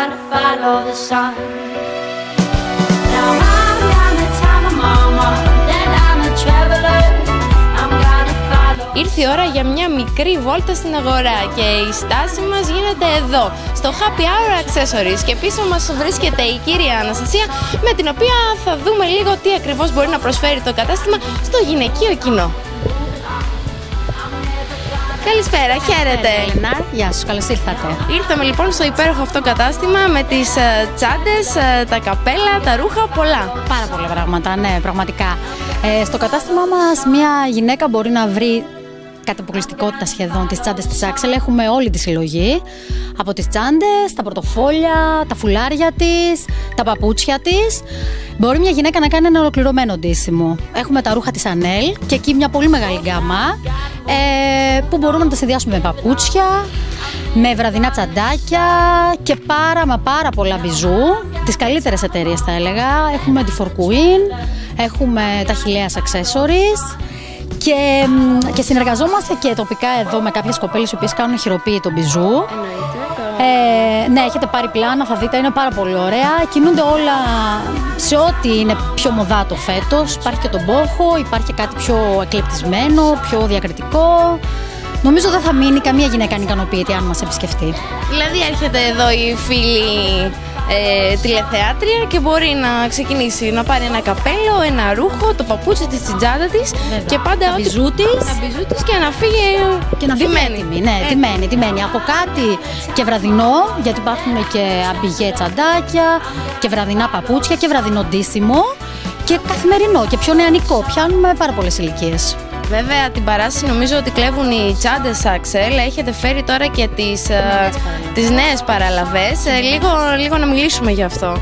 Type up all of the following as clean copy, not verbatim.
gonna follow the sun. Now I'm gonna tell my mama that I'm a traveler. I'm gonna follow. Ήρθε η ώρα για μια μικρή βόλτα στην αγορά και η στάση μας γίνεται εδώ, στο Happy Hour Accessories, και πίσω μας βρίσκεται η κυρία Αναστασία, με την οποία θα δούμε λίγο τι ακριβώς μπορεί να προσφέρει το κατάστημα στο γυναικείο κοινό. Καλησπέρα, χαίρετε. Έλενα, γεια σας, καλώς ήρθατε. Ήρθαμε λοιπόν στο υπέροχο αυτό κατάστημα με τις τσάντες, τα καπέλα, τα ρούχα, πολλά. Πάρα πολλά πράγματα, ναι, πραγματικά. Στο κατάστημά μας μια γυναίκα μπορεί να βρει κατ' αποκλειστικότητα σχεδόν τις τσάντες της Axel. Έχουμε όλη τη συλλογή, από τις τσάντες, τα πορτοφόλια, τα φουλάρια της, τα παπούτσια της. Μπορεί μια γυναίκα να κάνει ένα ολοκληρωμένο ντύσιμο. Έχουμε τα ρούχα της Anel και εκεί μια πολύ μεγάλη γκάμα που μπορούμε να τα συνδυάσουμε με παπούτσια, με βραδινά τσαντάκια και πάρα πολλά μπιζού. Τις καλύτερες εταιρείες θα έλεγα. Έχουμε τη For Queen, έχουμε τα Hileas Accessories και συνεργαζόμαστε και τοπικά εδώ με κάποιες κοπέλες οι οποίες κάνουν χειροποίητο μπιζού. Ναι, έχετε πάρει πλάνα, θα δείτε, είναι πάρα πολύ ωραία. Κινούνται όλα σε ό,τι είναι πιο μοδάτο φέτος. Υπάρχει και τον μπόχο, υπάρχει κάτι πιο εκλεπτισμένο, πιο διακριτικό. Νομίζω δεν θα μείνει καμία γυναίκα ανικανοποιητή αν μας επισκεφτεί. Δηλαδή έρχεται εδώ η φίλη τηλεθεάτρια και μπορεί να ξεκινήσει να πάρει ένα καπέλο, ένα ρούχο, το παπούτσι της, την τσάντα της και πάντα τα μπιζού της και να φύγει ντυμένη. Ναι, ντυμένη. Από κάτι και βραδινό, γιατί υπάρχουν και αμπιγέ τσαντάκια και βραδινά παπούτσια και βραδινό ντύσιμο και καθημερινό και πιο νεανικό. Πιάνουμε πάρα πολλές ηλικίες. Βέβαια την παράσταση νομίζω ότι κλέβουν οι τσάντες Axel. Έχετε φέρει τώρα και τις νέες παραλαβές. Λίγο να μιλήσουμε γι' αυτό.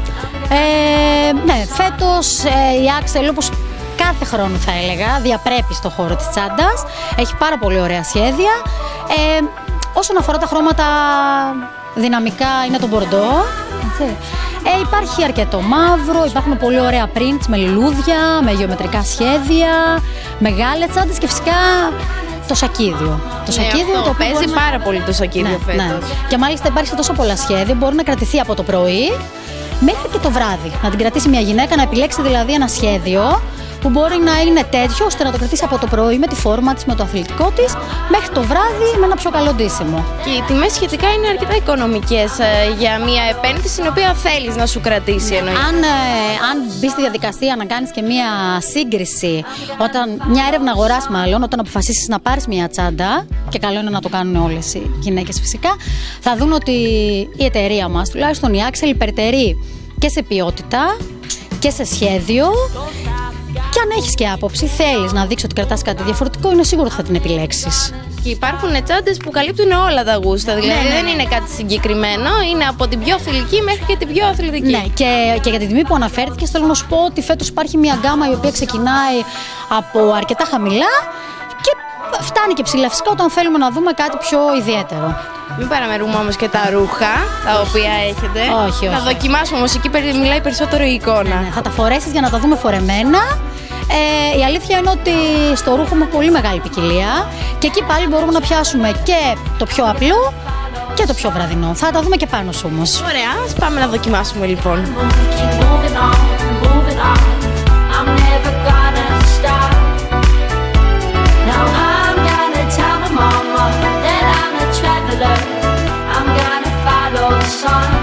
Ναι, φέτος η Axel, όπως κάθε χρόνο θα έλεγα, διαπρέπει στο χώρο της τσάντας. Έχει πάρα πολύ ωραία σχέδια. Όσον αφορά τα χρώματα, δυναμικά είναι το μπορντό. Υπάρχει αρκετό μαύρο, υπάρχουν πολύ ωραία prints με λουλούδια, με γεωμετρικά σχέδια, μεγάλες τσάντες και φυσικά το σακίδιο. Το σακίδιο το παίζει πάρα πολύ το σακίδιο φέτος. Ναι. Και μάλιστα υπάρχει σε τόσο πολλά σχέδια, μπορεί να κρατηθεί από το πρωί μέχρι και το βράδυ. Να την κρατήσει μια γυναίκα, να επιλέξει δηλαδή ένα σχέδιο που μπορεί να είναι τέτοιο ώστε να το κρατήσει από το πρωί με τη φόρμα της, με το αθλητικό της, μέχρι το βράδυ με ένα πιο καλό ντύσιμο. Και οι τιμές σχετικά είναι αρκετά οικονομικές για μια επένδυση την οποία θέλεις να σου κρατήσει. Αν μπει στη διαδικασία να κάνεις και μια σύγκριση, μια έρευνα αγοράς μάλλον, όταν αποφασίσεις να πάρεις μια τσάντα, και καλό είναι να το κάνουν όλες οι γυναίκες φυσικά, θα δουν ότι η εταιρεία μας, τουλάχιστον η Axel, υπερτερεί και σε ποιότητα και σε σχέδιο. Και αν έχεις και άποψη, θέλεις να δείξεις ότι κρατάς κάτι διαφορετικό, είναι σίγουρο ότι θα την επιλέξεις. Και υπάρχουν τσάντες που καλύπτουν όλα τα γούστα, δηλαδή δεν είναι κάτι συγκεκριμένο, είναι από την πιο θηλυκή μέχρι και την πιο αθλητική. Ναι, και για την τιμή που αναφέρθηκες, θέλω να σου πω ότι φέτος υπάρχει μια γκάμα η οποία ξεκινάει από αρκετά χαμηλά και φτάνει και ψηλά φυσικά όταν θέλουμε να δούμε κάτι πιο ιδιαίτερο. Μην παραμερούμε όμως και τα ρούχα τα οποία έχετε. Όχι. Θα δοκιμάσουμε όμως, εκεί μιλάει περισσότερο η εικόνα. Ναι, θα τα φορέσεις για να τα δούμε φορεμένα. Η αλήθεια είναι ότι στο ρούχο έχουμε πολύ μεγάλη ποικιλία και εκεί πάλι μπορούμε να πιάσουμε και το πιο απλό και το πιο βραδινό. Θα τα δούμε και πάνω σου όμως. Ωραία, ας πάμε να δοκιμάσουμε λοιπόν. I'm gonna follow the sun.